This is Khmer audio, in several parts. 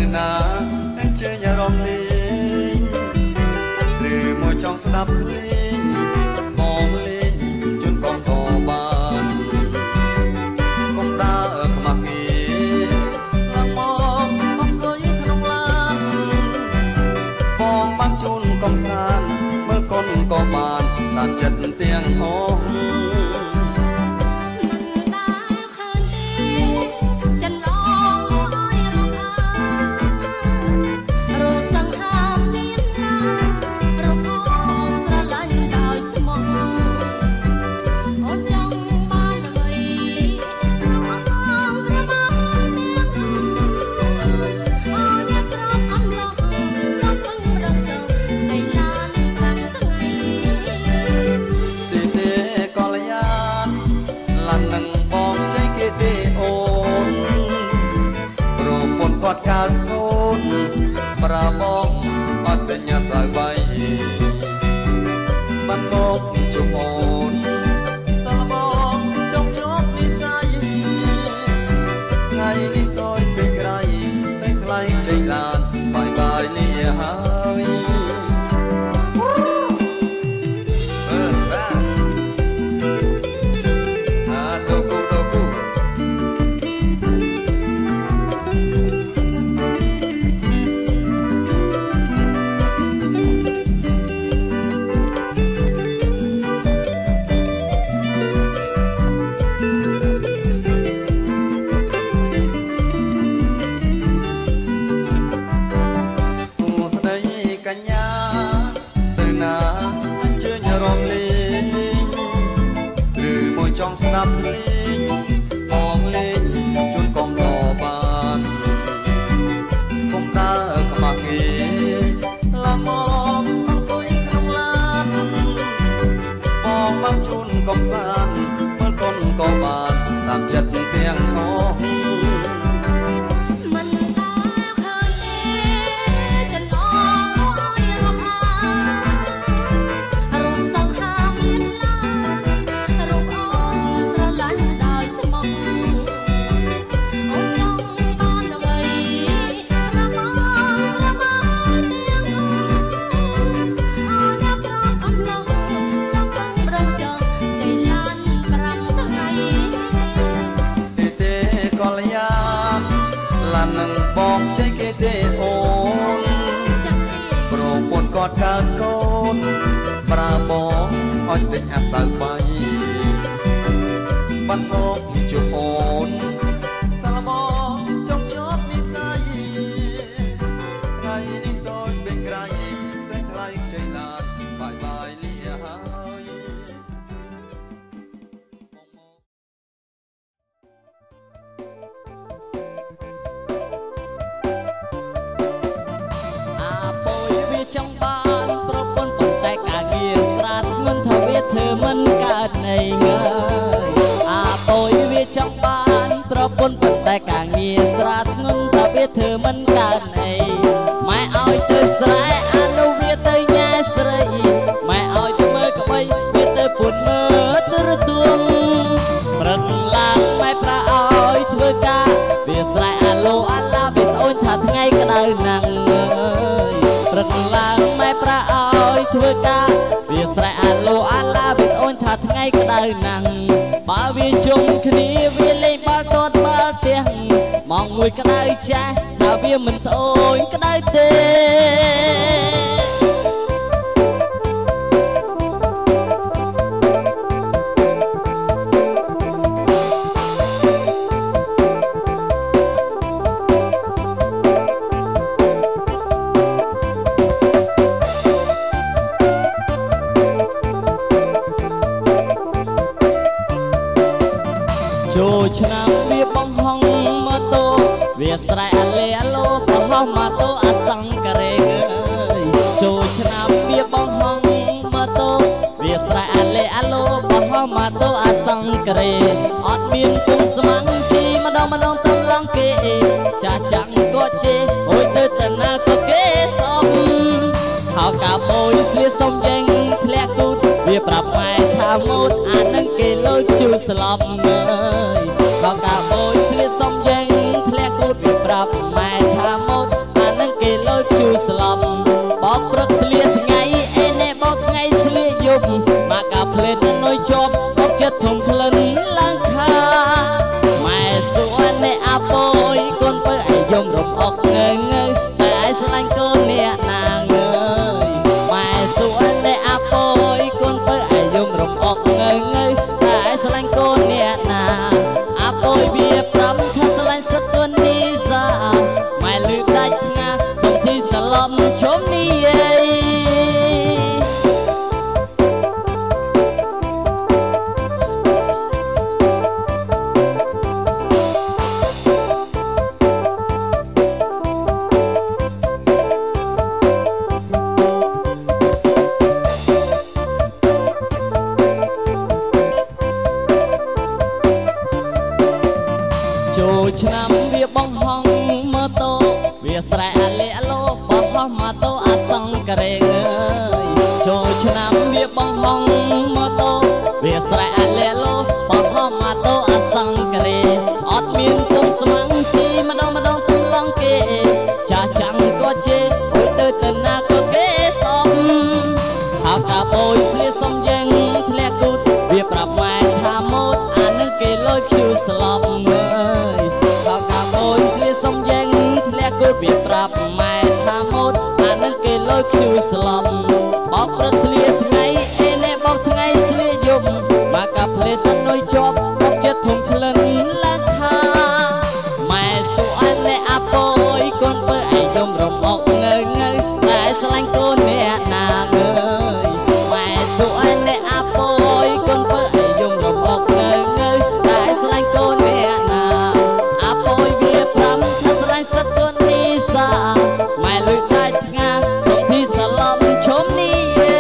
ណាជើញរំលេងឬមួយចង់ស្ដាប់ភ្លេងមកលេងជូនកងក៏បានកុំដើរខ្មាស់គេឡើងមកអង្គុយក្នុងឡានបងបានជូនកំសាន្តមើលកូនក៏បានតាមចិត្តទាំងអស់គាត់កើតកូនប្រាបងអត់បញ្ញាសាយវៃបានមកជួបអូនសាឡបងចង់ជាប់និស័យថ្ងៃនេះសោយពេលក្រៃតែថ្លៃចេញឡានបាយបាយលាហើយចង់ស្ដាប់ភ្លេងបងលេងជូនកុំក៏បានកុំដើរខ្មាស់គេឡើងមកអង្គុយក្នុងឡានបងបានជូនកំសាន្តមើលកូនក៏បានតាមចិត្តទាំងអស់នឹងបងជ័យគេទេអូនប្រពន្ធគាត់កើតកូនប្រាបងអត់ពេញអាសៅបាយបានមកជួបអូនសាឡបងចង់ជាប់និស័យថ្ងៃនេះសោយពេលក្រៃសេះថ្លៃខ្ចីឡានបាយបាយលាហើយចង់បានប្រពន្ធប៉ុន្តែការងារស្រាតមិនថាវាធ្វើមិនកើតនៃងើយអាបុយវាចង់បានប្រពន្ធប៉ុន្តែការងារស្រាតមិនថាវាធ្វើមិនកើតនៃម៉ែឲ្យទៅស្រែអានោះវាទៅញ៉ែស្រីម៉ែឲ្យទៅមើលក្បីវាទៅពុនមើលទៅរទួងព្រឹកឡើងម៉ែប្រាឲ្យធ្វើការវាស្រែអាឡូអាឡាវាស្អូនថាថ្ងៃក្តៅណាស់ព្រឹកឡើងម៉ែប្រាឲ្យធ្វើការវាស្រែអាឡូអាឡាវាស្អូនថាថ្ងៃក្តៅណាស់បើវាជុំគ្នាវាលេងបាល់ទាត់បាល់ផ្ទះម៉ោងមួយក្តៅចាស់ថាវាមិនស្អូនក្តៅទេចូលឆ្នាំវាបងហងម៉ូតូវាស្រែអាឡេអាឡូបោះម៉ូតូអាសង្ការេអើយចូលឆ្នាំវាបងហងម៉ូតូវាស្រែអាឡេអាឡូបោះម៉ូតូអាសង្ការេអត់មានគុំស្មាំងជីម្ដងទៅឡងគេចាស់ចាំងក៏ជេអូយទៅតាណាក៏គេសំហៅកាបូយស្លៀកសុំយេងធ្លាក់គូតវាប្រាប់ម៉ែថាម៉ូតអានឹងគេលើកជូស្លាប់អើយក៏កាបូយស្លៀកសុំយេងធ្លាក់គូតវាប្រាប់ម៉ែថាម៉ូតมอกเงยเงยแต่สลายกูเนี่ยนางเงยไม่สวยแต่อาปอยคนเปิดไอยมรมอกเงยเงยแต่สลายกูเนี่ยนางอาปอยเบียพร้ำถ้าสลายสักตัวนี้ซาไม่ลืมได้งาส่งที่สลอมชมนี่เอឆ្នាំវាបងហងមើតោវាស្រែអាលេឡូបោះមកតោអាសង្ករេងអើយចូលឆ្នាំវាបងហងមើតោវាស្រែអាលេឡូបោះមកតោអាសង្ករេអត់មានពុំស្មាំងជីម្ដងទំឡងគេចាស់ចាំក៏ជេអុយទៅណាក៏គេសំហៅកាបូយស្លៀសំយើងធ្លាក់គូតវាប្រាប់ម៉ែថាម៉ូតអានឹងគេលុយឈឺស្លាប់វាប្រាប់ម៉ែថាម៉ូតអានឹងគេលុយឈឺស្លាប់បោកព្រឹកស្លៀថ្ងៃអេនេះបោកថ្ងៃស្លៀយប់មកកាផ្លេតនុយជាប់បោកចិត្តធំក្លិនឡើងថាម៉ែសួរអានេះអាពយកូនបើឯយំរំអកងើងើតែស្លាញ់កូនអ្នកណាងើយម៉ែសួរអានេះអាពយកូនបើឯយំរំអកងើងើតែស្លាញ់កូនអ្នកណាអាពយវាប្រាំថាស្លាញ់សឹកកូនម៉ែលុយដាច់ងាសុំទីសឡំឈុំនេះ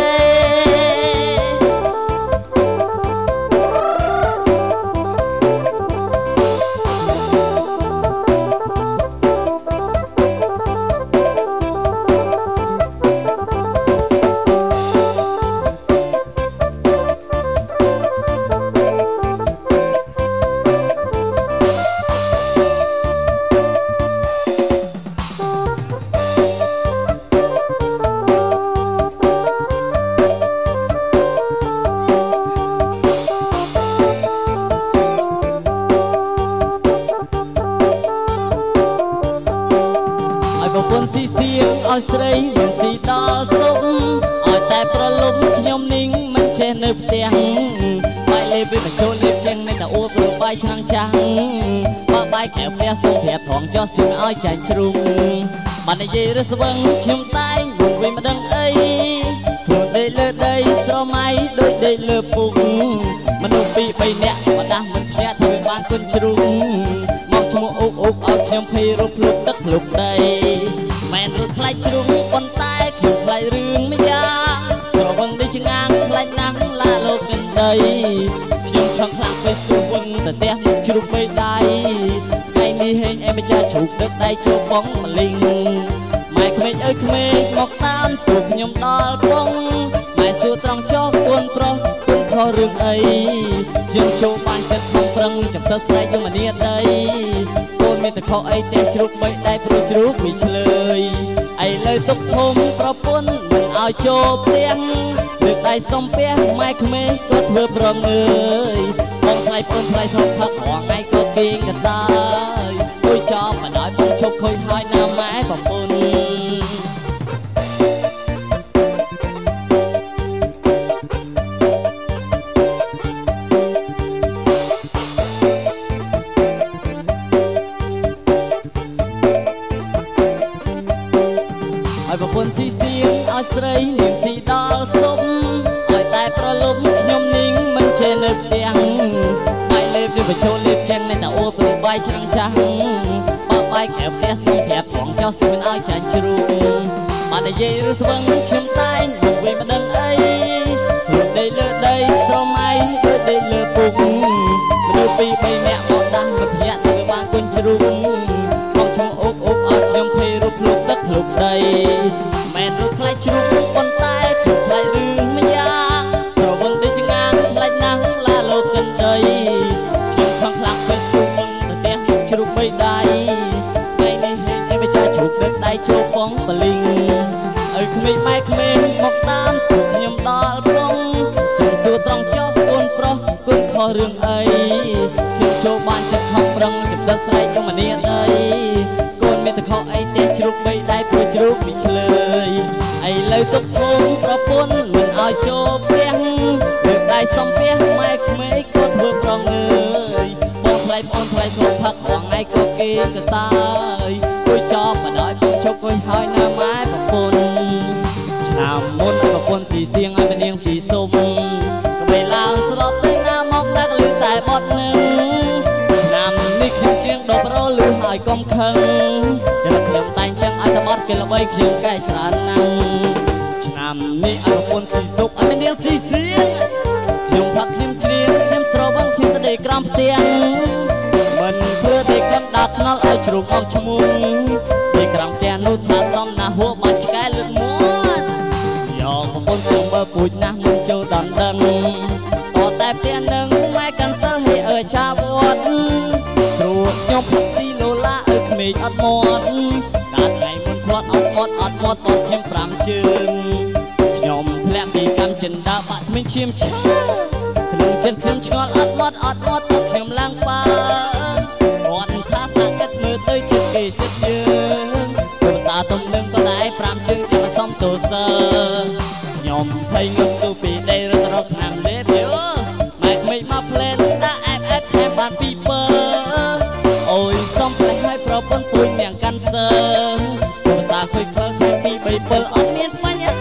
ប្រពន្ធស៊ីសៀងឲ្យស្រីមិនស៊ីដល់សុំឲ្យតែប្រលំខ្ញុំនាងមិនចេះនៅផ្ទះបាយលេបវាបញ្ចូលលេបជាងមិនតែអួតព្រោះបាយឆ្នាំងចាំងបើបាយកែវផ្ទះសុំប្រាប់ថងចោះស៊ីមឲ្យចាញ់ជ្រុំបាននិយាយរស្វឹងខ្ញុំតែងវងវិញមិនដឹងអីខ្លួនដេកលើដីស្រមៃដូចដេកលើពុកមនុស្សពីរ3នាក់មកដាស់មិនភ្នាក់ធ្វើបានគុនជ្រុំមកឈ្មោះអ៊ុកឲ្យខ្ញុំភ័យរត់ភ្លុកទឹកភ្លុកដីមែនរត់ខ្លាចជ្រុំប៉ុន្តែខ្ញុំខ្លាចរឿងម្យ៉ាងស្រវឹងដូចឆ្ងាងខ្លាចណាស់ឡាលោកកិនដីខ្ញុំខំខ្លាំងទៅស្វឹងទៅផ្ទះមកជ្រុំបីដៃថ្ងៃនេះហេងអែម្ចាស់ជ្រូកដឹកដៃចូលបងមលីងម៉ែក្មេងអើយក្មេងមកតាមសួរខ្ញុំដល់បងម៉ែសួរត្រង់ចោះកូនប្រុសកូនខុសរឿងអីយើងចូលបានចិត្តខំប្រឹងចាំទៅស្រែកយកម្នាដីកូនមានតែខុសអីតែជ្រូកបីដៃព្រោះជ្រូកវាឆ្លើយឥឡូវទុកធំប្រពន្ធមិនឲ្យចូលផ្ទះលើកដៃសុំផ្ទះម៉ែក្មេងក៏ធ្វើប្រងើយបងថ្លៃពូនថ្លៃថោកផឹករាល់ថ្ងៃក៏គេងកដាយអុយចោលមិនឲ្យបងឈប់ខូចហើយណាម៉ែប្រពន្ធឲ្យប្រពន្ធស៊ីសៀងឲ្យស្រីនាងស៊ីដល់សុំឲ្យតែប្រលំខ្ញុំនាងមិនចេះនៅផ្ទះបាយលេបវាបញ្ចូលលេបចឹងនៅតែអួតព្រោះបាយឆ្នាំងចាំងបើបាយកែវផ្ទះសុំប្រាប់ផងចោះស៊ីមិនឲ្យចាញ់ជ្រូកបាននិយាយឬស្វឹងខ្ញុំតែងមកវិញមិនដឹងអីខ្លួនដេកលើដីស្រមៃដូចដេកលើពុកមនុស្សពីរ3នាក់មកដាស់មកភ្ញាក់ធ្វើបានគុនជ្រូកមកឈ្មោះអ៊ុកឲ្យខ្ញុំភ័យរត់ភ្លុកទឹកភ្លុកដីមែនរត់ខ្លាចជ្រូកប៉ុន្តែខ្ញុំខ្លាចរឿងម្យ៉ាងស្រវឹងដូចឆ្ងាងខ្លាចណាស់ឡាលោកកិនដីខ្ញុំខំខ្លាំងទៅស្វឹងទៅផ្ទះមកជ្រូកបីដៃថ្ងៃនេះហេងឯម្ចាស់ជ្រូកដឹកដៃចូលបងបលីងឲ្យក្មេងម៉ែក្មេងមកតាមសួរខ្ញុំដល់បងខ្ញុំសួរត្រង់ចោះកូនប្រុសកូនខុសរឿងអីខ្ញុំចូលបានចិត្តខំប្រឹងចំដិតស្រែកយកម្នាដីកូនមានតែខុសសំពះម៉ែក្មេងក៏ធ្វើប្រងើយបងថ្លៃបងថ្លៃក៏ផឹកបងឯងក៏គេក៏តើយគួយចប់មកដល់បងជុកគួយហើយណាម៉ែប្រពន្ធឆ្នាំមុនប្រពន្ធស៊ីសៀងឲ្យនាងស៊ីសុំក៏បីឡើងស្របទៅណាមកដាក់លឺតែបត់នឹងឆ្នាំនេះខ្ញុំជាងដបរលឺហើយកុំខឹងចរិតខ្ញុំតែងចឹងឲ្យតែបត់គេល្បីខ្ញុំកែច្រើនណាស់ឆ្នាំនេះឲ្យប្រពន្ធស៊ីសុំឲ្យនាងស៊ីសៀងខ្ញុំផឹកខ្ញុំច្រៀងខ្ញុំស្រវឹងខ្ញុំទៅដេកក្រោមផ្ទះមិនធ្វើតែកំដាត់ថ្នល់ឲ្យជ្រុំអងឈ្មោះដេកក្រោមផ្ទះនោះថាសំណាហួរបាច់ឆ្កែលឹកមាត់យកប្រពន្ធខ្ញុំមើលពូជណាស់មិនចូលដល់ដឹងតតែផ្ទះនឹងម៉ែកាន់សិលហេអើចាវត្តព្រោះខ្ញុំផឹកស៊ីឡូឡាអើក្មេងអត់មាត់កាលថ្ងៃមុនផ្លាត់អត់មាត់តខ្ញុំ5ជើងខ្ញុំធ្លាក់ពីកម្មចិន្តាបាក់មិនឈាមឆាក្នុងចិត្តខ្ញុំឆ្ងល់អត់មាត់តខ្ញុំឡើងបើគាត់ថាសាក់ចិត្តមើលទៅចិត្តគេចិត្តយើងភាសាទំនឹងក៏ដែរ5ជើងចាំសំទោសើខ្ញុំភ័យងឹតទៅពីដេរត់រកឆ្នាំលេបយោម៉ែក្មេងមកផ្លែនដាក់អែបថែមបានពីពើអូយសំផ្លែឲ្យប្រពន្ធពួយនាងកាន់សើភាសាខុយខើខែពី3 7អត់មានបញ្ហា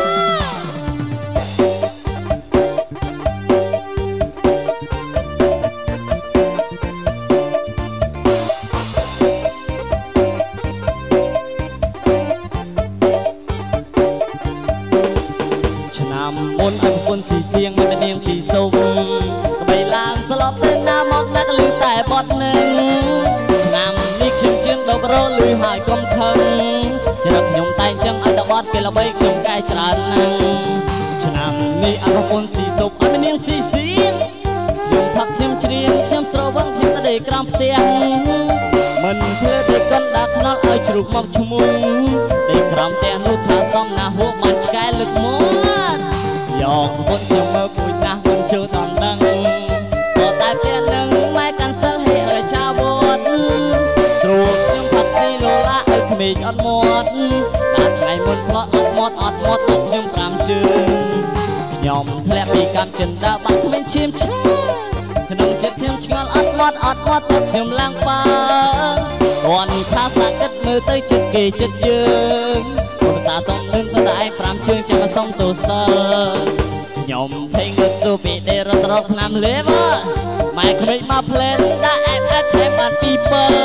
មុនឲ្យប្រពន្ធស៊ីសៀងឲ្យនាងស៊ីសុំក្បីឡើងស្លប់ទៅណាមកណាក់លឺតែបត់នឹងឆ្នាំនេះខ្ញុំជាងដបរលឺហើយកុំខឹងចរិតខ្ញុំតែងចឹងឲ្យតែបត់គេល្បីខ្ញុំកែច្រើនណាស់ឆ្នាំនេះឲ្យប្រពន្ធស៊ីសុំឲ្យនាងស៊ីសៀងខ្ញុំផឹកខ្ញុំច្រៀងខ្ញុំស្រវឹងខ្ញុំទៅដេកក្រោមផ្ទះមិនធ្វើតែកណ្ដាលថ្នល់ឲ្យជ្រុកមកឈ្មោះដេកក្រោមផ្ទះនោះថាសំណាហួរបានឆ្កែលឹកមាត់យកពុនខ្ញុំមើលពូជណាស់មិនចូលដល់ដឹងក៏តែផ្ទះនឹងម៉ែកាន់សិលហេអើចាវត្តស្រួលខ្ញុំផឹកស៊ីឡូឡាឲ្យក្មេងអត់មាត់កាលថ្ងៃមុនផ្លោះអត់មាត់ខ្ញុំ5ជើងខ្ញុំធ្លាក់ពីកម្មចិន្តាបាក់ក្មេងឈាមឆាក្នុងចិត្តខ្ញុំឆ្ងល់អត់មាត់ខ្ញុំឡើងបើគាត់ថាសាក់ចិត្តមើលទៅចិត្តគេចិត្តយើងភាសាទំនឹងក៏តែ5ជើងចាំសុំទោសើខ្ញុំភ័យងឹតទៅពីដេរត់រកឆ្នាំលេបម៉ែក្មេងមកផ្លែនដាក់អែបថែមបានពីពើ